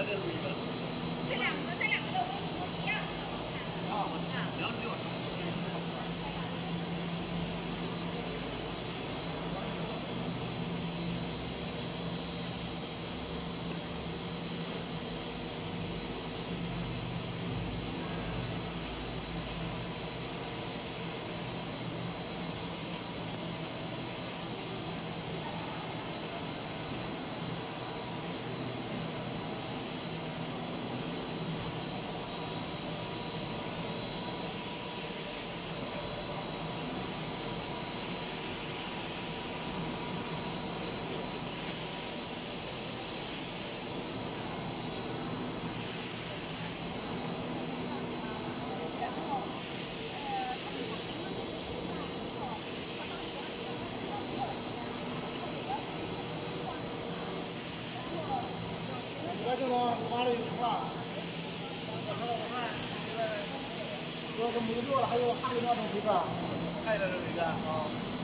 这是一个。 这两个的温度不一样。 啊，2只脚。 我这个挖了一块，我看这个木料了，还有那种这个， 还有这个啊。